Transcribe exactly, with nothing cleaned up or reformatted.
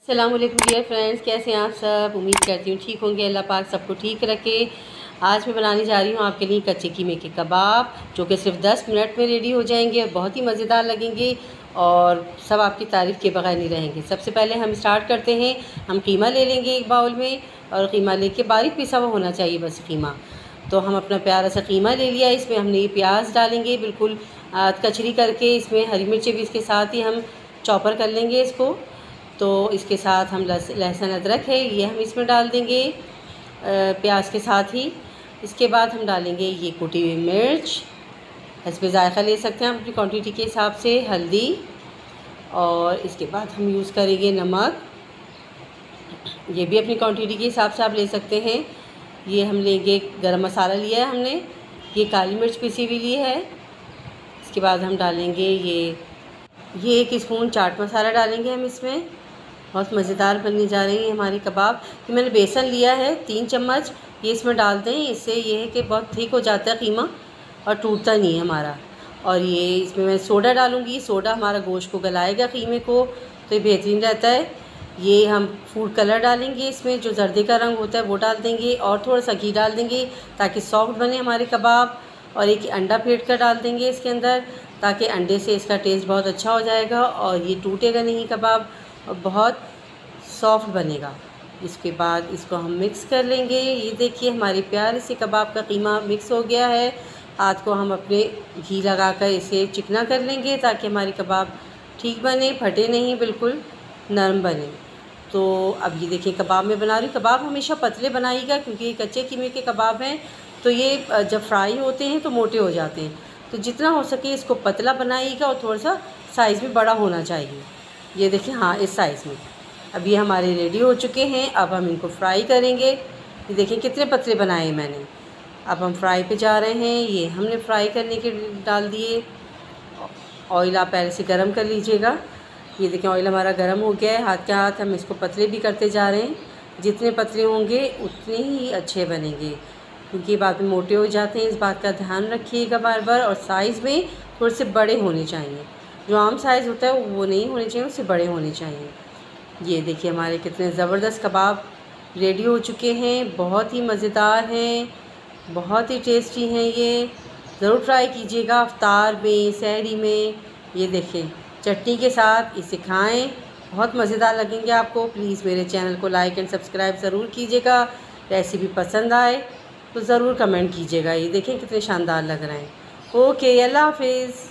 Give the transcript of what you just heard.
अस्सलाम वालेकुम dear friends, कैसे हैं आप सब। उम्मीद करती हूँ ठीक होंगे। अल्लाह पाक सबको ठीक रखे। आज मैं बनाने जा रही हूँ आपके लिए कच्चे कीमे के कबाब, जो कि सिर्फ दस मिनट में रेडी हो जाएंगे और बहुत ही मज़ेदार लगेंगे और सब आपकी तारीफ़ के बगैर नहीं रहेंगे। सबसे पहले हम स्टार्ट करते हैं। हम कीमा ले लेंगे एक बाउल में, और कीमा लेके बारीक पिसा हुआ होना चाहिए बस कीमा। तो हम अपना प्यारा सा कीमा ले लिया। इसमें हमने ये प्याज डालेंगे बिल्कुल कचरी करके। इसमें हरी मिर्ची भी इसके साथ ही हम चॉपर कर लेंगे इसको। तो इसके साथ हम लहसुन अदरक है ये हम इसमें डाल देंगे प्याज के साथ ही। इसके बाद हम डालेंगे ये कुटी हुई मिर्च, हस्बे ज़ायक़ा ले सकते हैं हम अपनी क्वांटिटी के हिसाब से, हल्दी, और इसके बाद हम यूज़ करेंगे नमक, ये भी अपनी क्वांटिटी के हिसाब से आप ले सकते हैं। ये हम लेंगे गरम मसाला लिया है हमने, ये काली मिर्च पिसी हुई ली है। इसके बाद हम डालेंगे ये ये एक स्पून चाट मसाला डालेंगे हम इसमें। बहुत मज़ेदार बनने जा रही है हमारी कबाब। कि मैंने बेसन लिया है तीन चम्मच, ये इसमें डाल दें। इससे ये है कि बहुत थिक हो जाता है कीमा और टूटता नहीं है हमारा। और ये इसमें मैं सोडा डालूँगी, सोडा हमारा गोश्त को गलाएगा कीमे को, तो ये बेहतरीन रहता है। ये हम फूड कलर डालेंगे इसमें, जो जर्दे का रंग होता है वो डाल देंगे, और थोड़ा सा घी डाल देंगे ताकि सॉफ्ट बने हमारे कबाब। और एक अंडा फेंट कर डाल देंगे इसके अंदर, ताकि अंडे से इसका टेस्ट बहुत अच्छा हो जाएगा और ये टूटेगा नहीं कबाब और बहुत सॉफ्ट बनेगा। इसके बाद इसको हम मिक्स कर लेंगे। ये देखिए हमारी प्यारे से कबाब का कीमा मिक्स हो गया है। हाथ को हम अपने घी लगाकर इसे चिकना कर लेंगे ताकि हमारी कबाब ठीक बने, फटे नहीं, बिल्कुल नरम बने। तो अब ये देखिए कबाब मैं बना रही हूँ। कबाब हमेशा पतले बनाइएगा क्योंकि ये कच्चे कीमे के कबाब हैं, तो ये जब फ्राई होते हैं तो मोटे हो जाते हैं। तो जितना हो सके इसको पतला बनाइएगा और थोड़ा सा साइज़ में बड़ा होना चाहिए। ये देखिए, हाँ, इस साइज़ में। अब ये हमारे रेडी हो चुके हैं। अब हम इनको फ्राई करेंगे। ये देखिए कितने पतले बनाए मैंने। अब हम फ्राई पे जा रहे हैं। ये हमने फ्राई करने के डाल दिए। ऑयल आप पहले से गरम कर लीजिएगा। ये देखिए ऑयल हमारा गरम हो गया है। हाथ के हाथ हम इसको पतले भी करते जा रहे हैं। जितने पतले होंगे उतने ही अच्छे बनेंगे, क्योंकि बाद में मोटे हो जाते हैं। इस बात का ध्यान रखिएगा बार बार। और साइज़ में थोड़े से बड़े होने चाहिए, जो आम साइज़ होता है वो नहीं होने चाहिए, उससे बड़े होने चाहिए। ये देखिए हमारे कितने ज़बरदस्त कबाब रेडी हो चुके हैं। बहुत ही मज़ेदार हैं, बहुत ही टेस्टी हैं। ये ज़रूर ट्राई कीजिएगा इफ्तार में, सहरी में। ये देखें चटनी के साथ इसे खाएं, बहुत मज़ेदार लगेंगे आपको। प्लीज़ मेरे चैनल को लाइक एंड सब्सक्राइब ज़रूर कीजिएगा। रेसिपी पसंद आए तो ज़रूर कमेंट कीजिएगा। ये देखें कितने शानदार लग रहे हैं। ओके, अल्लाह हाफिज़।